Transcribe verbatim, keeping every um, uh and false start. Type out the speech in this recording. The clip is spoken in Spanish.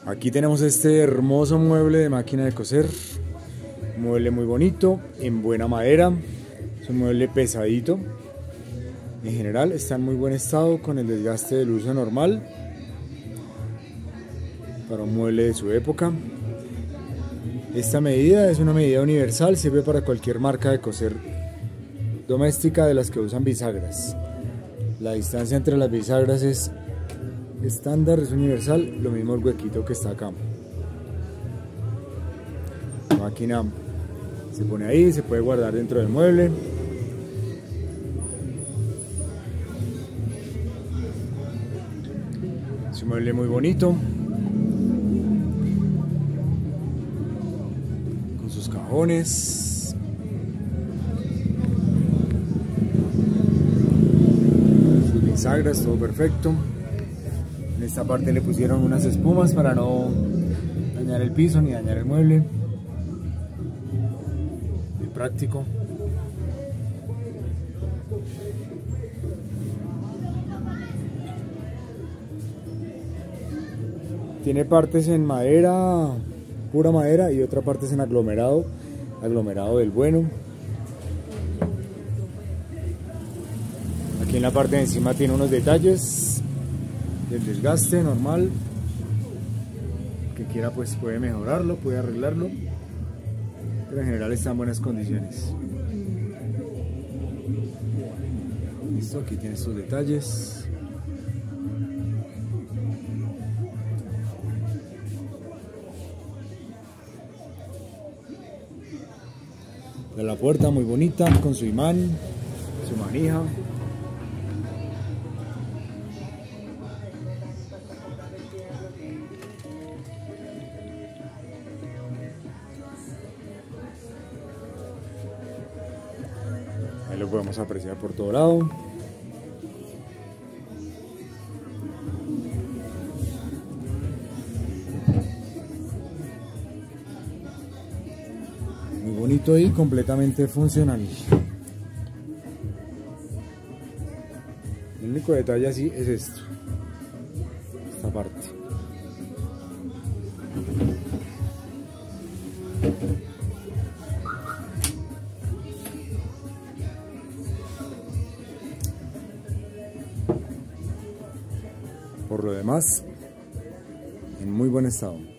Aquí tenemos este hermoso mueble de máquina de coser, un mueble muy bonito, en buena madera, es un mueble pesadito, en general está en muy buen estado con el desgaste del uso normal, para un mueble de su época. Esta medida es una medida universal, sirve para cualquier marca de coser doméstica de las que usan bisagras. La distancia entre las bisagras es estándar, es universal, lo mismo el huequito que está acá. La máquina se pone ahí, se puede guardar dentro del mueble. Es un mueble muy bonito, con sus cajones. Sus bisagras, todo perfecto. En esta parte le pusieron unas espumas para no dañar el piso ni dañar el mueble. Muy práctico. Tiene partes en madera, pura madera, y otra parte es en aglomerado, aglomerado del bueno. Aquí en la parte de encima tiene unos detalles del desgaste normal. El que quiera pues puede mejorarlo, puede arreglarlo, pero en general está en buenas condiciones. Listo, aquí tiene estos detalles. De la puerta muy bonita, con su imán, su manija. Ahí lo podemos apreciar por todo lado. Muy bonito y completamente funcional. El único detalle así es esto, esta parte. Por lo demás, en muy buen estado.